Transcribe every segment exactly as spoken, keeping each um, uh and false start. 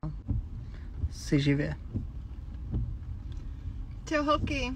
Jsi živě. Čau holky.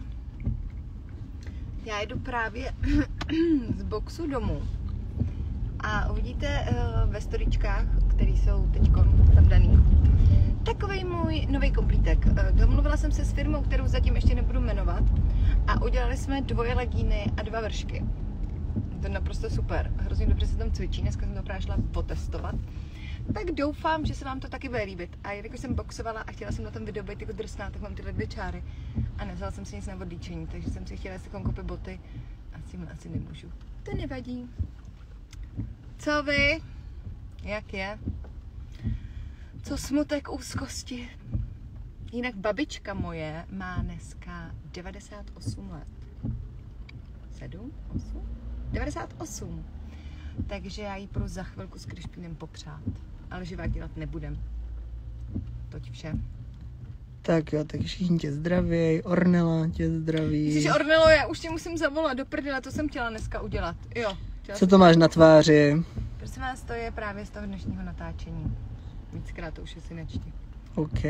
Já jdu právě z boxu domů a uvidíte uh, ve storičkách, které jsou teď tam daný, takovej můj nový komplítek. Uh, domluvila jsem se s firmou, kterou zatím ještě nebudu jmenovat, a udělali jsme dvoje legíny a dva vršky. To je naprosto super. Hrozně dobře se tam cvičí, dneska jsem to právě šla potestovat. Tak doufám, že se vám to taky bude líbit. A jelikož jsem boxovala a chtěla jsem na tom video být jako drsná, tak mám tyhle dvě čáry. A nevzala jsem si nic na odlíčení, takže jsem si chtěla jestli koupit boty. A s tím asi nemůžu. To nevadí. Co vy? Jak je? Co smutek úzkosti? Jinak babička moje má dneska devadesát osm let. sedm? osm? devadesát osm. Takže já jí půjdu za chvilku s Krišpínem popřát. Ale živák dělat nebudem. Toť vše. Tak jo, tak všichni tě zdraví, Ornella tě zdraví. Myslíš, Ornelo, já už tě musím zavolat do prdele, to jsem chtěla dneska udělat. Jo. Co to máš na tváři? Prosím vás, to je právě z toho dnešního natáčení. Víckrát to už asi nečti. OK.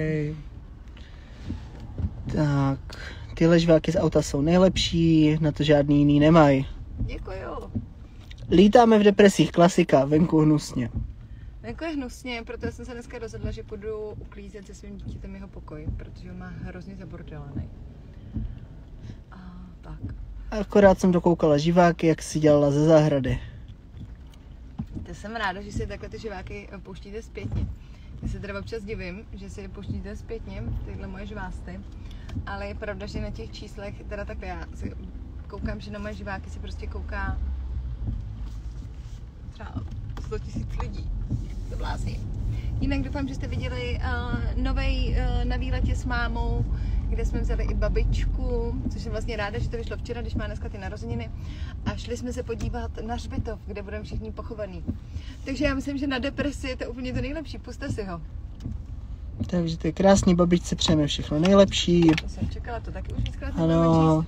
Tak, tyhle žváky z auta jsou nejlepší, na to žádný jiný nemají. Děkuju. Lítáme v depresích, klasika, venku hnusně. Venku je hnusně, proto jsem se dneska rozhodla, že půjdu uklízet se svým dítětem jeho pokoj, protože ho má hrozně zabordelaný. A tak. Akorát jsem dokoukala živáky, jak si dělala ze zahrady. To jsem ráda, že si takhle ty živáky pouštíte zpětně. Já se teda občas divím, že si je pouštíte zpětně, tyhle moje žvásty. Ale je pravda, že na těch číslech, teda takhle já si koukám, že na moje živáky si prostě kouká třeba sto tisíc lidí. To blází. Jinak doufám, že jste viděli uh, novej uh, na výletě s mámou, kde jsme vzali i babičku, což jsem vlastně ráda, že to vyšlo včera, když má dneska ty narozeniny. A šli jsme se podívat na hřbitov, kde budeme všichni pochovaní. Takže já myslím, že na depresi je to úplně to nejlepší, puste si ho. Takže ty krásný babičce přejeme všechno nejlepší. To jsem čekala, to taky už víckrát ano.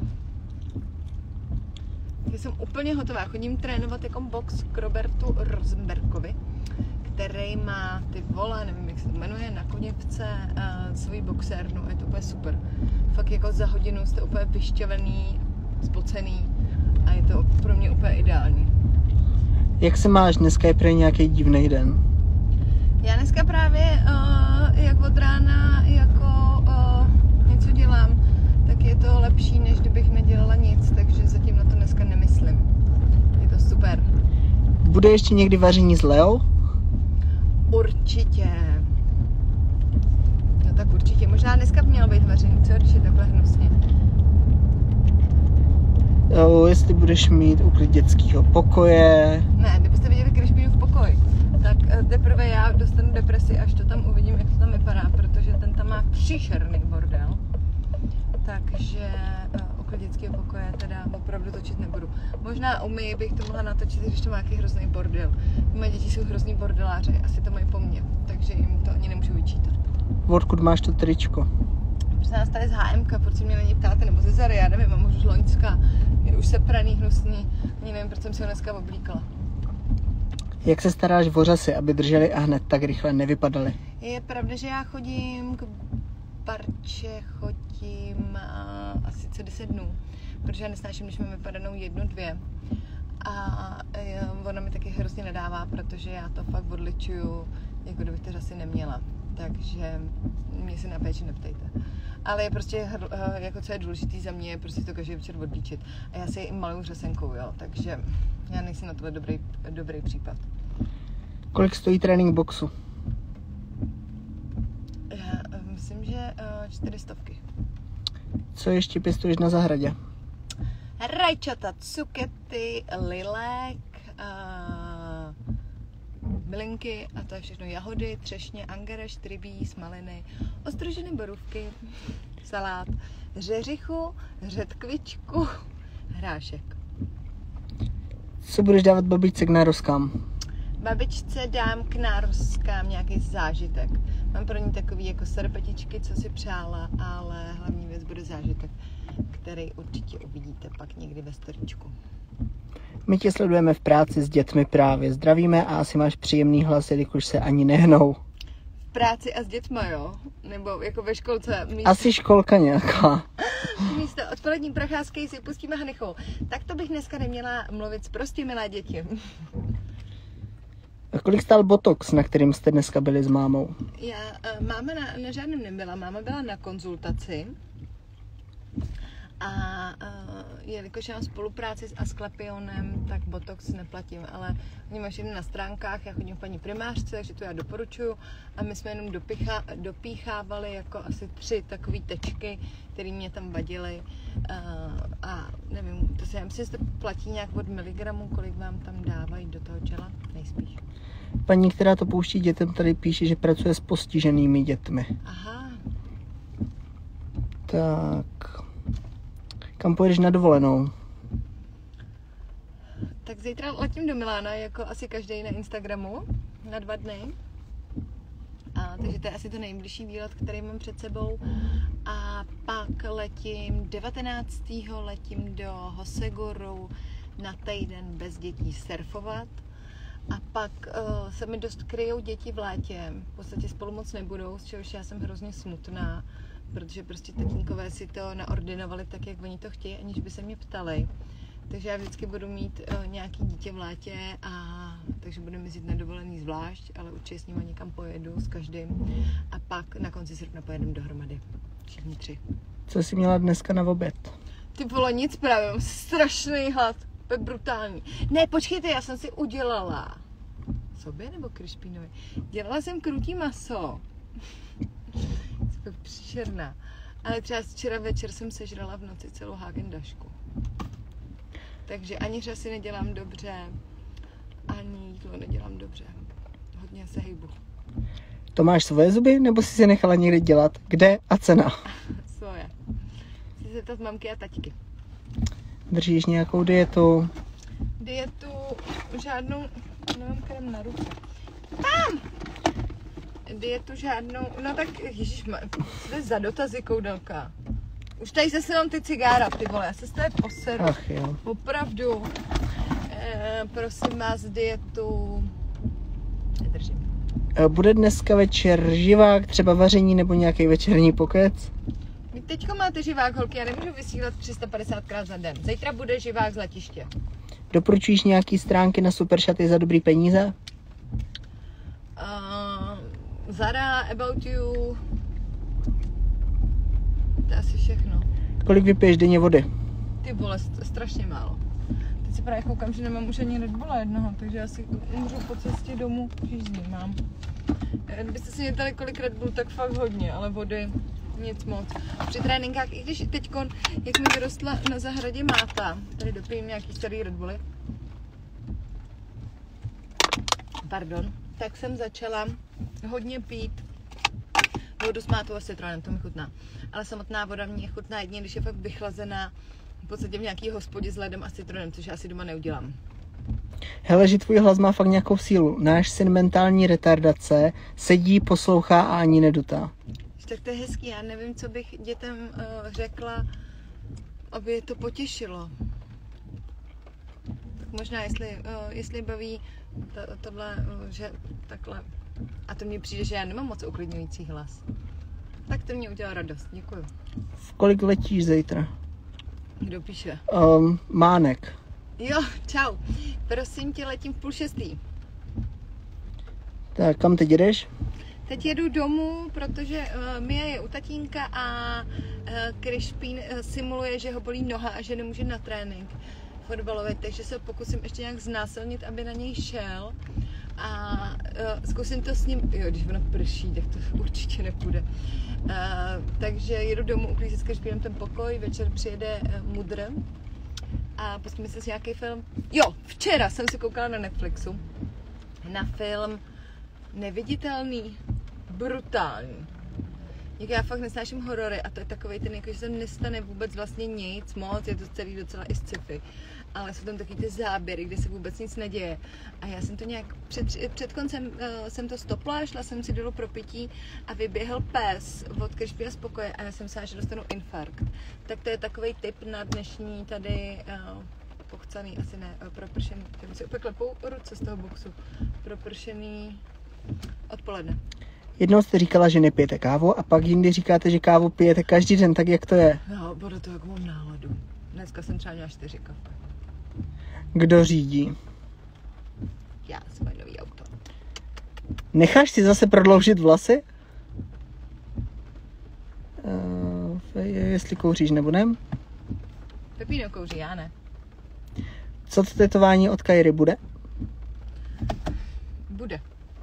Já jsem úplně hotová, chodím trénovat jako box k Robertu Rosenbergovi, který má ty vole, nevím jak se to jmenuje, na Koněvce uh, svůj boxérnu, je to úplně super. Fakt jako za hodinu jste úplně vyšťavený, spocený a je to pro mě úplně ideální. Jak se máš? Dneska je prý nějaký divný den. Já dneska právě uh, jak od rána jako uh, něco dělám, tak je to lepší, než kdybych nedělala nic, takže zatím na to dneska nemyslím. Je to super. Bude ještě někdy vaření s Leo? Určitě. No tak určitě. Možná dneska mělo být vaření, co, když je takhle hnusně. Jo, jestli budeš mít úklid dětského pokoje. Ne, kdybyste viděli Krišpínův pokoj, tak teprve já dostanu depresi, až to tam uvidím, jak to tam vypadá, protože ten tam má příšerný bordel. Takže uh, okolo dětského pokoje teda opravdu točit nebudu. Možná u mě bych to mohla natočit, když to má nějaký hrozný bordel. Moje děti jsou hrozný bordeláři, asi to mají po mně, takže jim to ani nemůžu vyčítat. Odkud máš to tričko? Prostě nás tady z há emka, proč se mě na něj ptáte, nebo ze Zary, já nevím, mám už z Loňska. Je už sepraný, hnusný, ani nevím, proč jsem si ho dneska oblíkala. Jak se staráš o řasy, aby drželi a hned tak rychle nevypadaly? Je pravda, že já chodím k Barče, chodím uh, asi co deset dnů, protože já nesnáším, když mám vypadanou jednu, dvě. A uh, ona mi taky hrozně nedává, protože já to fakt odličuju, jako kdybych ty řasy neměla. Takže mě se na péči neptejte. Ale je prostě, uh, jako co je důležitý za mě, je prostě to každý večer odlíčit. A já si je i maluju řasenkou, jo, takže já nejsem na tohle dobrý, dobrý případ. Kolik stojí trénink boxu? Já uh, myslím, že uh, čtyři stovky. Co ještě pěstuješ na zahradě? Rajčata, cukety, lilek, uh, bylinky a to je všechno jahody, třešně, angereš, trybí, smaliny, ostroženy borůvky, salát, řeřichu, řetkvičku, hrášek. Co budeš dávat babičce k narozkám? Babičce dám k narozkám nějaký zážitek. Mám pro ní takový jako serpetičky, co si přála, ale hlavní věc bude zážitek, který určitě uvidíte pak někdy ve storičku. My tě sledujeme v práci s dětmi právě. Zdravíme a asi máš příjemný hlas, jelikož se ani nehnou. práci a s dětma, jo? Nebo jako ve školce. Místo, Asi školka nějaká. místo odpolední procházky si pustíme Hanychou. Tak to bych dneska neměla mluvit prostě milé děti. A kolik stál botox, na kterým jste dneska byli s mámou? Já, máma na, na žádném nebyla, máma byla na konzultaci. A uh, jelikož mám spolupráci s Asklepionem, tak botox neplatím, ale oni mají všechny na stránkách, já chodím k paní primářce, takže to já doporučuju. A my jsme jenom dopíchá, dopíchávali jako asi tři takové tečky, které mě tam vadily. Uh, a nevím, to se já myslím, že to platí nějak od miligramů, kolik vám tam dávají do toho čela, nejspíš. Paní, která to pouští dětem, tady píše, že pracuje s postiženými dětmi. Aha. Tak... Kam pojedeš na dovolenou? Tak zítra letím do Milána, jako asi každý na Instagramu, na dva dny. A, takže to je asi to nejbližší výlet, který mám před sebou. A pak letím devatenáctého letím do Hosegoru na týden bez dětí surfovat. A pak uh, se mi dost kryjou děti v létě. V podstatě spolu moc nebudou, z čehož já jsem hrozně smutná. Protože prostě tatínkové si to naordinovali tak, jak oni to chtějí, aniž by se mě ptali. Takže já vždycky budu mít uh, nějaký dítě v létě, a takže budeme jezdit na dovolený zvlášť, ale určitě s nima někam pojedu s každým. A pak na konci srpna pojedeme dohromady. Všichni tři. Co jsi měla dneska na oběd? Ty vole, nic právě, mám strašný hlad. To je brutální. Ne, počkejte, já jsem si udělala. Sobě nebo Krišpínovi? Dělala jsem krutí maso. Jsem příšerná. Ale třeba včera večer jsem sežrala v noci celou Häagen-Dazsku. Takže ani řasy nedělám dobře, ani jídlo nedělám dobře. Hodně se hejbu. To máš svoje zuby, nebo jsi si nechala někde dělat? Kde a cena? Svoje. Chci se zeptat mamky a taťky. Držíš nějakou dietu? Dietu žádnou, nemám krem na ruce. Tam! Dietu žádnou, no tak ježišma, co je za dotazy, koudelka? Už tady se jenom ty cigára, ty vole, já se z té poseru. Ach jo. Opravdu. E, prosím vás, dietu nedržím. Bude dneska večer živák, třeba vaření nebo nějaký večerní pokec? Vy teďko máte živák, holky, já nemůžu vysílat tři sta padesát krát za den. Zítra bude živák z letiště. Doporučuješ nějaký stránky na Superšaty za dobrý peníze? Uh, Zara, About You, to je asi všechno. Kolik vypiješ denně vody? Ty vole, strašně málo. Teď si právě koukám, že nemám už ani Red Bulla jednoho, takže asi umřu po cestě domů, žízní mám. Kdybyste si mě ptali, kolik Red Bull, tak fakt hodně, ale vody nic moc. Při tréninkách, i když teďkon, jak mi vyrostla na zahradě máta, tady dopijím nějaký starý Red Bully, pardon, tak jsem začala hodně pít vodu s mátou a citronem, to mi chutná. Ale samotná voda mě chutná jedině, když je fakt vychlazená v podstatě v nějaký hospodě s ledem a citronem, což já si doma neudělám. Hele, že tvůj hlas má fakt nějakou sílu. Náš syn mentální retardace sedí, poslouchá a ani nedutá. Tak to je hezký, já nevím, co bych dětem uh, řekla, aby je to potěšilo. Tak možná, jestli, uh, jestli baví to, tohle, uh, že takhle. A to mně přijde, že já nemám moc uklidňující hlas. Tak to mě udělá radost, děkuju. V kolik letíš zítra? Kdo píše? Um, Mánek. Jo, čau. Prosím tě, letím v půl šestý. Tak, kam teď jdeš? Teď jedu domů, protože uh, Mia je u tatínka a uh, Krišpín uh, simuluje, že ho bolí noha a že nemůže na trénink fotbalový, takže se pokusím ještě nějak znásilnit, aby na něj šel. A uh, zkusím to s ním, jo, když ono prší, tak to určitě nepůjde. Uh, takže jedu domů, uklízet s Krišpínem ten pokoj, večer přijede uh, Mudr a pustíme si nějaký film. Jo, včera jsem si koukala na Netflixu na film Neviditelný, brutální. Jako já fakt nesnáším horory a to je takovej ten, jako, že se nestane vůbec vlastně nic moc, je to celý docela i sci-fi. Ale jsou tam taky ty záběry, kde se vůbec nic neděje. A já jsem to nějak, před, před koncem uh, jsem to stopla, šla jsem si dolů pro pití a vyběhl pes od Krišpína z pokoje a já jsem myslela, že dostanu infarkt. Tak to je takovej tip na dnešní tady uh, pochcaný, asi ne, uh, propršený, tak si opět klepou ruce z toho boxu, propršený odpoledne. Jednou jste říkala, že nepijete kávu a pak jindy říkáte, že kávu pijete každý den, tak jak to je? No, bude to, jak mám náladu. Dneska jsem třeba měla čtyři kafe. Kdo řídí? Já, svoje nový auto. Necháš si zase prodloužit vlasy? Uh, jestli kouříš nebo ne? Pepino kouří, já ne. Co to tetování od Kairy bude? Bude.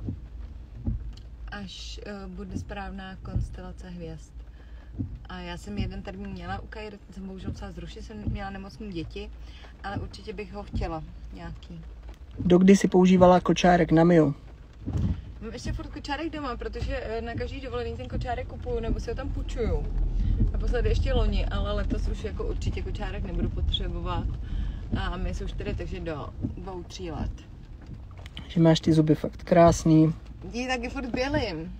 Až uh, bude správná konstelace hvězd. A já jsem jeden termín měla u Kairy, jsem bohužel musela zrušit, jsem měla nemocné děti, ale určitě bych ho chtěla nějaký. Dokdy si používala kočárek na Miu? Mám ještě furt kočárek doma, protože na každý dovolený ten kočárek kupuju, nebo si ho tam půjčuju. Naposledy ještě loni, ale letos už jako určitě kočárek nebudu potřebovat. A my jsou čtyři, takže do dvou, tří let. Že máš ty zuby fakt krásný. Dí taky furt bělým.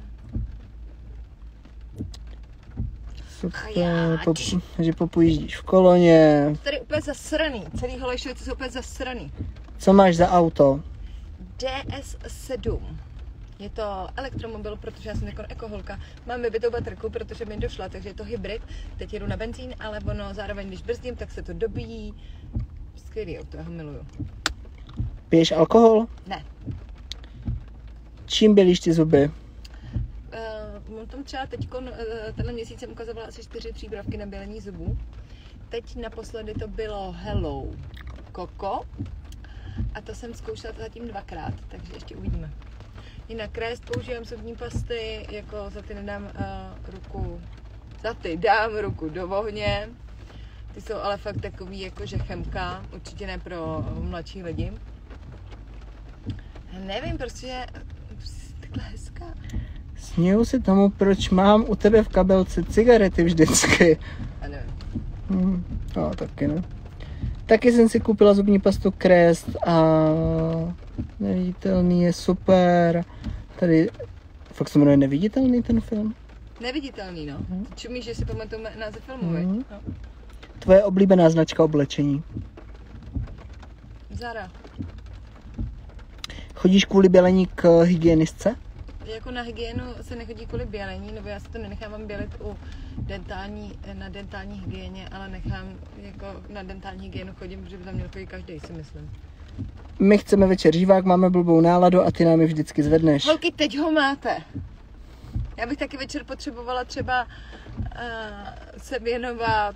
Super, pop, že popojíždíš v koloně. Tady je úplně zasraný, celý Holešovice jsou úplně zasraný. Co máš za auto? D S sedm. Je to elektromobil, protože já jsem jako ekoholka. Mám vybitou baterku, protože mi došla, takže je to hybrid. Teď jedu na benzín, ale ono zároveň, když brzdím, tak se to dobíjí. Skvělý auto, já ho miluju. Piješ alkohol? Ne. Čím bělíš ty zuby? Uh, mám tam třeba teď, uh, tenhle měsíc jsem ukazovala asi čtyři přípravky na bělení zubů. Teď naposledy to bylo Hello Coco. A to jsem zkoušela zatím dvakrát, takže ještě uvidíme. Jinak Crest používám zubní pasty, jako za ty nedám uh, ruku, za ty dám ruku do ohně. Ty jsou ale fakt takový jako že chemka, určitě ne pro mladší lidi. Já nevím, prostě takhle hezká. Směju si tomu, proč mám u tebe v kabelce cigarety vždycky. A nevím. Hmm, no, taky ne. Taky jsem si koupila zubní pastu Crest a Neviditelný je super. Tady fakt se jmenuje Neviditelný ten film. Neviditelný, no. Hmm. Čumíš, že si pamatuju název filmu, Hmm. no. Tvoje oblíbená značka oblečení? Zara. Chodíš kvůli bělení k hygienistce? Jako na hygienu se nechodí kvůli bělení, nebo já se to nenechám bělit u dentální, na dentální hygieně, ale nechám jako na dentální hygienu chodím, protože by tam měl chodit každý, si myslím. My chceme večer živák, máme blbou náladu a ty nám ji vždycky zvedneš. Holky, teď ho máte. Já bych taky večer potřebovala třeba uh, se věnovat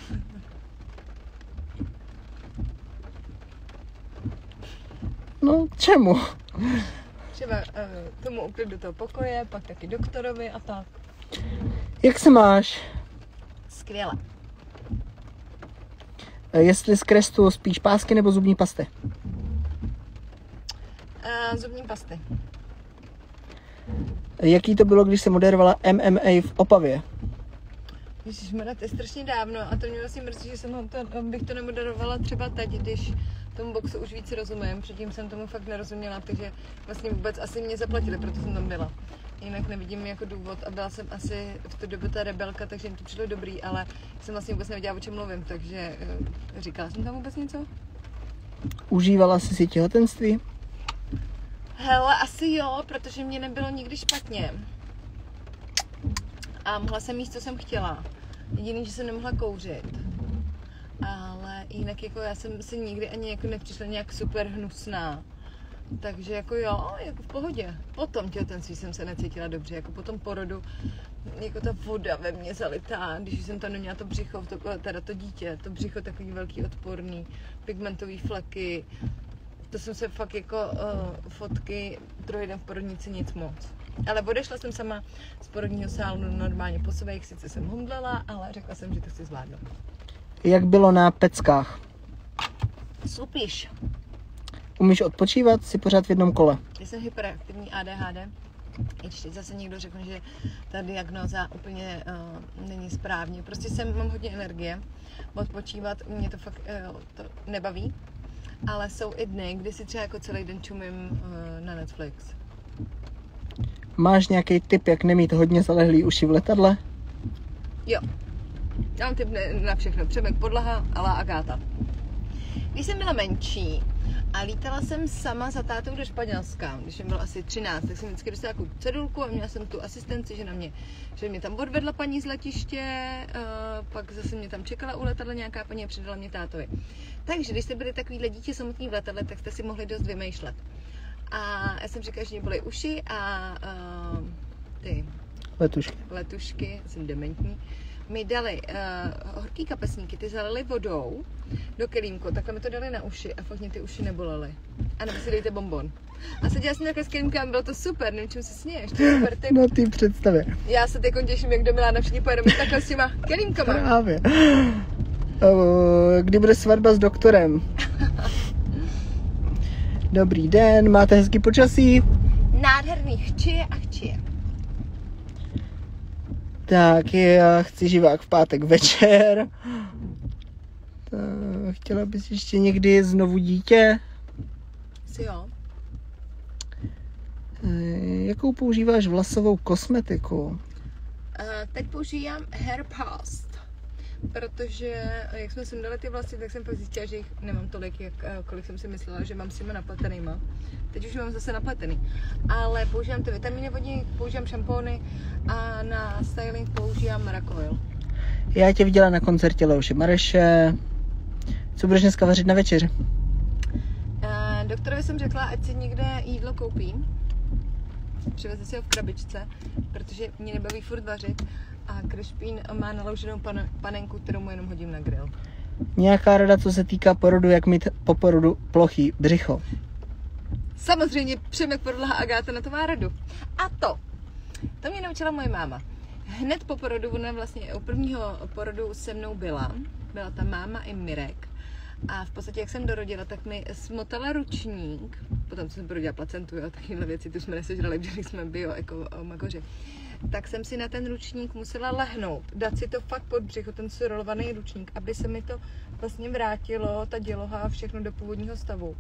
No, čemu? třeba uh, tomu uklidu toho pokoje, pak taky doktorovi a tak. Jak se máš? Skvěle. Jestli z Crestu spíš pásky nebo zubní pasty? Uh, zubní pasty. Jaký to bylo, když se moderovala M M A v Opavě? Ježišmarja, to je strašně dávno a to mě vlastně mrzí, že jsem ho to, bych to nemoderovala třeba teď, když tomu boxu už víc rozumím. Předtím jsem tomu fakt nerozuměla, takže vlastně vůbec asi mě zaplatili, proto jsem tam byla. Jinak nevidím jako důvod a byla jsem asi v tu dobu ta rebelka, takže jim to přišlo dobrý, ale jsem vlastně vůbec nevěděla, o čem mluvím, takže říkala jsem tam vůbec něco? Užívala jsi si těhotenství? Hele, asi jo, protože mě nebylo nikdy špatně. A mohla jsem jíst, co jsem chtěla. Jediný, že jsem nemohla kouřit. Ale jinak jako já jsem si nikdy ani jako nepřišla nějak super hnusná. Takže jako jo, jako v pohodě. Potom těhotenství jsem se necítila dobře, jako po tom porodu, jako ta voda ve mně zalitá, když jsem tam neměla to břicho, to, teda to dítě, to břicho takový velký odporný, pigmentový fleky. To jsem se fakt jako uh, fotky, druhý den v porodnici nic moc. Ale odešla jsem sama z porodního sálu normálně po svých, sice jsem humdlela, ale řekla jsem, že to chci zvládnout. Jak bylo na peckách? Supíš. Umíš odpočívat? Jsi pořád v jednom kole? Já jsem hyperaktivní A D H D. I když teď zase někdo řekne, že ta diagnóza úplně uh, není správně. Prostě jsem, mám hodně energie. Odpočívat mě to fakt uh, to nebaví. Ale jsou i dny, kdy si třeba jako celý den čumím uh, na Netflix. Máš nějaký tip, jak nemít hodně zalehlý uši v letadle? Jo. Já mám tip na všechno. Přemek podlaha, ale Agáta. Když jsem byla menší, A lítala jsem sama za tátou do Španělska, když mi bylo asi třináct, tak jsem vždycky dostala takovou cedulku a měla jsem tu asistenci, že na mě, že mě tam odvedla paní z letiště, uh, pak zase mě tam čekala u letadla nějaká paní a předala mě tátovi. Takže když jste byli takovýhle dítě samotný v letadle, tak jste si mohli dost vymýšlet. A já jsem říkala, že mě byly uši a uh, ty letušky. letušky, jsem dementní, mi dali uh, horký kapesníky, ty zalili vodou do kelímku, takhle mi to dali na uši a fakt mě ty uši nebolely. A nebo si dejte bonbon. A seděla jsem takhle s kelímkem, bylo to super, nevím, čemu se směješ, to je super typ. No ty představě. Já se teď těším, jak do Milána všichni pojedeme takhle s těma kelímkama. Právě. Kdy bude svatba s doktorem? Dobrý den, máte hezký počasí? Nádherný, chčije a chčije. Tak, já chci živák v pátek večer. Tak, chtěla bys ještě někdy znovu dítě? Si jo. Jakou používáš vlasovou kosmetiku? Uh, teď používám Hair Past, protože jak jsme sem dali ty vlasy, tak jsem pak zjistila, že jich nemám tolik, jak, kolik jsem si myslela, že mám s těma napletenýma. Teď už mám zase napletený. Ale používám ty vitamíny vodní, používám šampóny a na styling používám Maracoil. Já tě viděla na koncertě Leoše Mareše. Co budeš dneska vařit na večeři? Uh, doktorovi jsem řekla, ať si někde jídlo koupím. Přiveze si ho v krabičce, protože mě nebaví furt vařit. A Krišpín má naloženou pan, panenku, kterou mu jenom hodím na grill. Nějaká rada, co se týká porodu, jak mít po porodu plochý břicho? Samozřejmě Přemek Podlaha Agáta na to má radu. A to, to mě naučila moje máma. Hned po porodu, ona vlastně u prvního porodu se mnou byla. Byla tam máma i Mirek. A v podstatě, jak jsem dorodila, tak mi smotala ručník. Potom, co jsem porodila placentu, jo, takovéhle věci, tu jsme nesežrali, protože jsme bio, jako magoři. Tak jsem si na ten ručník musela lehnout, dát si to fakt pod břicho, ten surolovaný ručník, aby se mi to vlastně vrátilo, ta děloha a všechno do původního stavu.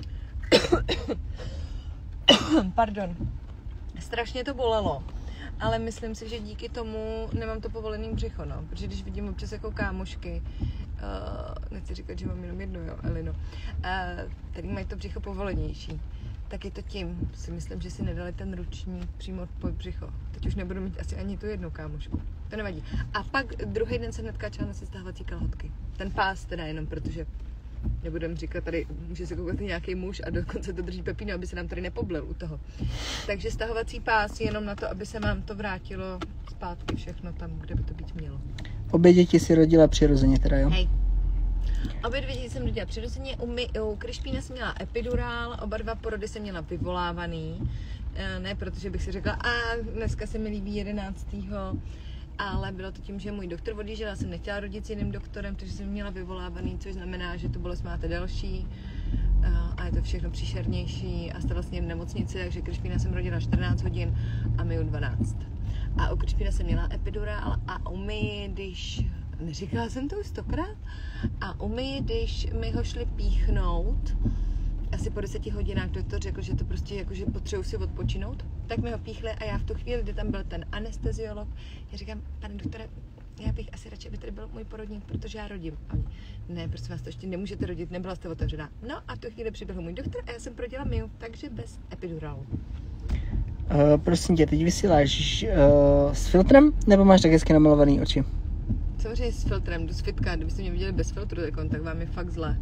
Pardon. Strašně to bolelo, ale myslím si, že díky tomu nemám to povolený břicho, no. Protože když vidím občas jako kámošky, uh, nechci říkat, že mám jenom jedno, jo, Elino, uh, který mají to břicho povolenější, tak je to tím, si myslím, že si nedali ten ručník přímo pod břicho. Teď už nebudu mít asi ani tu jednu kámošku. To nevadí. A pak druhý den jsem hnedka čala nosit stávací kalhotky. Ten pás teda jenom, protože nebudem říkat, tady může se koukat nějaký muž a dokonce to drží Pepino, aby se nám tady nepoblil u toho. Takže stahovací pás jenom na to, aby se vám to vrátilo zpátky všechno tam, kde by to být mělo. Obě děti si rodila přirozeně teda, jo? Hej. Obě dvě děti jsem rodila přirozeně, u, my, u Krišpína jsem měla epidurál, oba dva porody jsem měla vyvolávaný, ne protože bych si řekla, a dneska se mi líbí jedenáctého ale bylo to tím, že můj doktor odjížděl, já jsem nechtěla rodit s jiným doktorem, takže jsem měla vyvolávaný, což znamená, že tu bolest máte delší a je to všechno příšernější a jste vlastně v nemocnici, takže Krišpína jsem rodila čtrnáct hodin a my u dvanáct. A u Krišpína jsem měla epidurál a u my, když, neříkala jsem to už stokrát, a u my, když mi ho šli píchnout, asi po deseti hodinách doktor řekl, že to prostě jako, že potřebuji si odpočinout, tak mi ho píchli a já v tu chvíli, kdy tam byl ten anesteziolog, já říkám, pane doktore, já bych asi radši, aby tady byl můj porodník, protože já rodím. A oni, ne, prosím vás, to ještě nemůžete rodit, nebyla jste otevřená. No a v tu chvíli přiběhl můj doktor a já jsem porodila Miu, takže bez epidurálu. Uh, prosím tě, teď vysíláš uh, s filtrem, nebo máš tak hezky namalovaný oči? Samozřejmě s filtrem, jdu z fitka, kdybyste mě viděli bez filtru, tak vám je fakt zlé.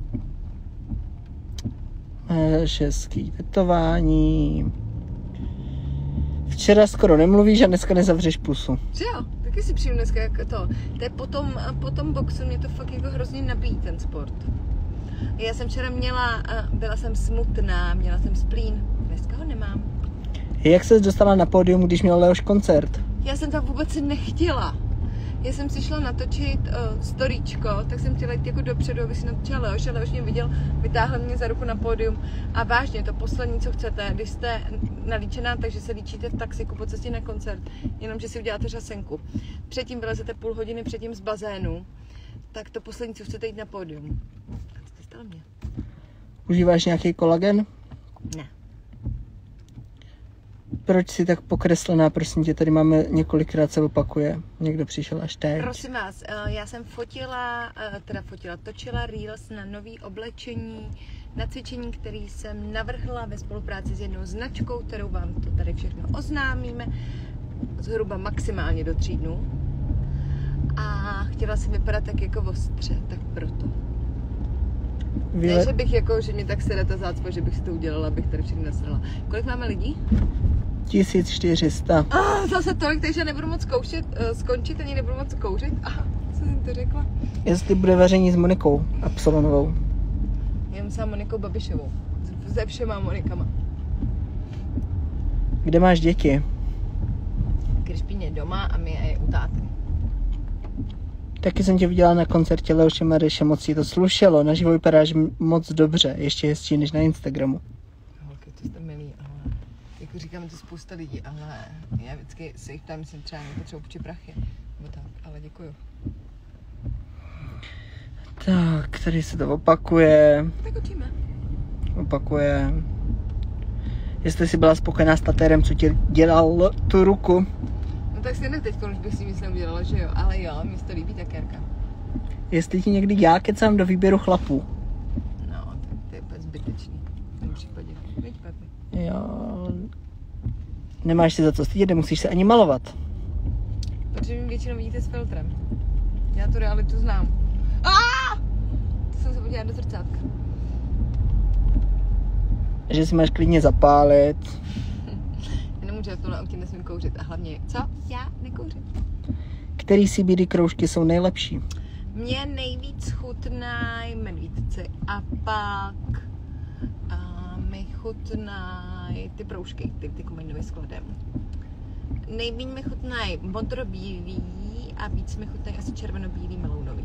Máš hezký tetování. Včera skoro nemluvíš a dneska nezavřeš pusu. Že jo, taky si přijdu dneska jako to. To je potom, potom boxu mě to fakt jako hrozně nabíjí ten sport. Já jsem včera měla, byla jsem smutná, měla jsem splín, dneska ho nemám. Jak ses dostala na pódium, když měl Leoš koncert? Já jsem tam vůbec nechtěla. Já jsem si šla natočit uh, storíčko, tak jsem chtěla jít jako dopředu, aby si natočila Leoš, a Leoš mě viděl, vytáhl mě za ruku na pódium a vážně to poslední, co chcete, když jste nalíčená, takže se líčíte v taxiku po cestě na koncert, jenom že si uděláte řasenku. Předtím vylezete půl hodiny předtím z bazénu, tak to poslední, co chcete, jít na pódium. A co to stalo mě? Užíváš nějaký kolagen? Ne. Proč jsi tak pokreslená, prosím tě, tady máme několikrát se opakuje. Někdo přišel až teď. Prosím vás, já jsem fotila, teda fotila, točila reels na nový oblečení na cvičení, který jsem navrhla ve spolupráci s jednou značkou, kterou vám to tady všechno oznámíme, zhruba maximálně do tří dnů. A chtěla jsem vypadat tak jako ostře, tak proto. Vyle... Ne, že bych jako, že mě tak sere ta zácpa, že bych si to udělala, abych tady všechny nasrala. Kolik máme lidí? tisíc čtyři sta. Ah, zase tolik, takže nebudu moc koušet, uh, skončit, ani nebudu moc kouřit. Aha, co jsem to řekla? Jestli bude vaření s Monikou Absolonovou. Jenom s Monikou Babišovou. Ze všema Monikama. Kde máš děti? Krišpín doma a my je u táty. Taky jsem tě viděla na koncertě Leoše Mareše, moc si to slušelo. Naživo vypadáš moc dobře, ještě hezčí než na Instagramu. Holky, to jste milí, ale jako říkáme to spousta lidí, ale já vždycky se jich ptám, myslím třeba nepotřebuji půjčit prachy. Nebo tak, ale děkuju. Tak, tady se to opakuje. Tak učíme. Opakuje. Jestli jsi byla spokojená s tatérem, co ti dělal tu ruku. No tak stejně teď, už bych si nic neudělala, že jo, ale jo, mi se to líbí takérka. Jestli ti někdy já kecám do výběru chlapů. No, tak to je úplně zbytečný v tom případě. Víš, Pepi? Jo. Nemáš si za co stydět, nemusíš se ani malovat. Protože mě většinou vidíte s filtrem. Já tu realitu znám. Ah! To jsem se podívala do zrcátka. Že si máš klidně zapálit. Já nemůžu, já v tomhle autě nesmím kouřit. A hlavně, co? Já nekouřím. Který C B D kroužky jsou nejlepší? Mně nejvíc chutnají medvídci a pak a mi chutnají ty proužky, ty, ty kombinované s kladem. Nejméně mi chutnají modrobílý a víc mi chutnají asi červenobílý melounový.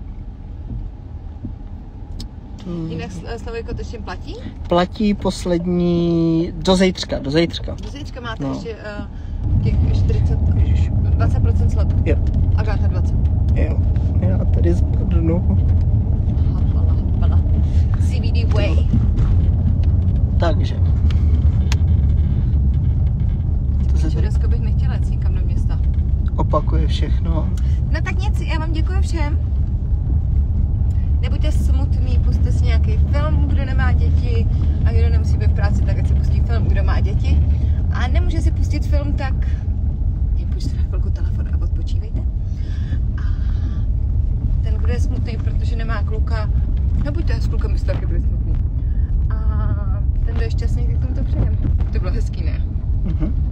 Hmm. Jinak Slavojko, to ještě platí? Platí poslední do zítřka, do zítřka. Do zítřka máte No. ještě uh, těch čtyřicet, dvacet procent slev. Jo. Agáta dvacet. Jo. Já tady spadnu. Hapala, hapala. C B D way. Takže. To se Čo, tady dneska bych nechtěla jít někam do města. opakuje všechno. No tak nic, já vám děkuji všem. Nebuďte smutný, pusťte si nějaký film, kdo nemá děti a kdo nemusí být v práci, tak ať si pustí film, kdo má děti. A nemůže si pustit film, tak vypůjďte na chvilku telefon a odpočívejte. A ten, kdo je smutný, protože nemá kluka, nebuďte s klukem, byste taky byli smutný. A ten, kdo je šťastný, tak tomu to přejem. To bylo hezký, ne? Mhm.